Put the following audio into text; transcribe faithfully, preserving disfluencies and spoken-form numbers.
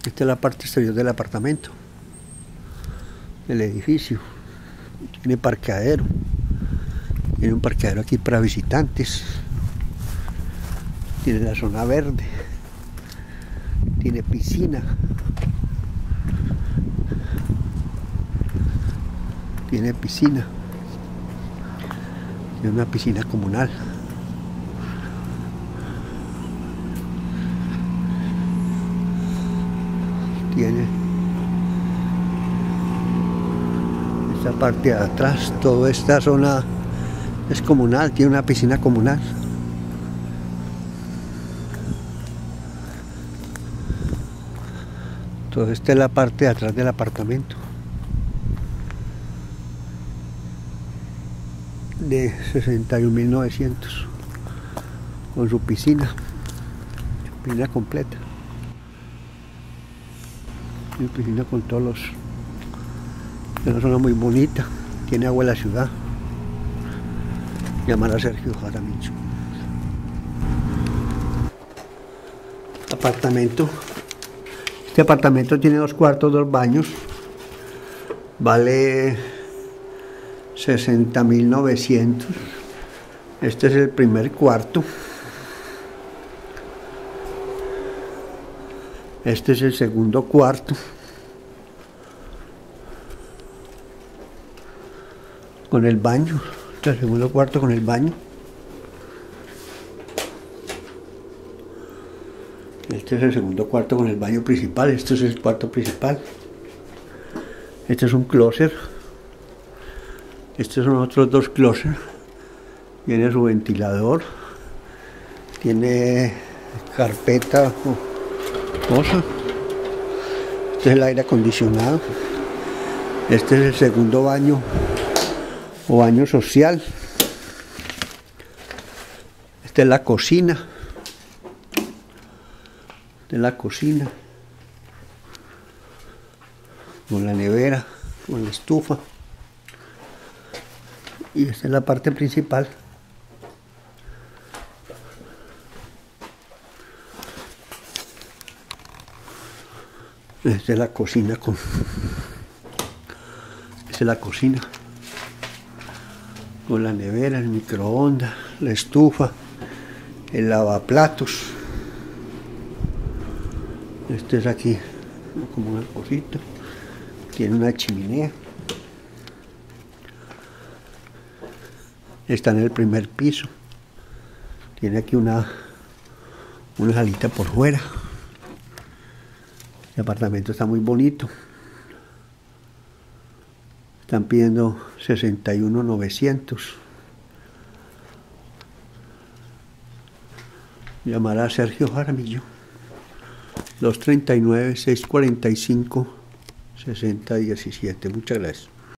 Esta es la parte exterior del apartamento, del edificio. Tiene parqueadero. Tiene un parqueadero aquí para visitantes. Tiene la zona verde. Tiene piscina. Tiene piscina. Tiene una piscina comunal. Tiene esta parte de atrás, toda esta zona es comunal, tiene una piscina comunal. Toda esta es la parte de atrás del apartamento de sesenta y un mil novecientos con su piscina, piscina completa. Una piscina con todos los... Es una zona muy bonita, tiene agua en la ciudad. Llamar a Sergio Jaramillo. Apartamento. Este apartamento tiene dos cuartos, dos baños. Vale sesenta mil novecientos. Este es el primer cuarto. Este es el segundo cuarto. Con el baño. Este es el segundo cuarto con el baño. Este es el segundo cuarto con el baño principal. Este es el cuarto principal. Este es un closet. Estos son otros dos closets. Tiene su ventilador. Tiene carpeta. Cosa. Este es el aire acondicionado. Este es el segundo baño o baño social. Esta es la cocina. Esta es la cocina con la nevera, con la estufa. Y esta es la parte principal. Esta es la cocina con... Esta es la cocina. Con la nevera, el microondas, la estufa, el lavaplatos. Este es aquí como una cosita. Tiene una chimenea. Está en el primer piso. Tiene aquí una, una salita por fuera. El apartamento está muy bonito. Están pidiendo sesenta y uno mil novecientos. Llamar a Sergio Jaramillo. dos treinta y nueve, seiscientos cuarenta y cinco, sesenta diecisiete. Muchas gracias.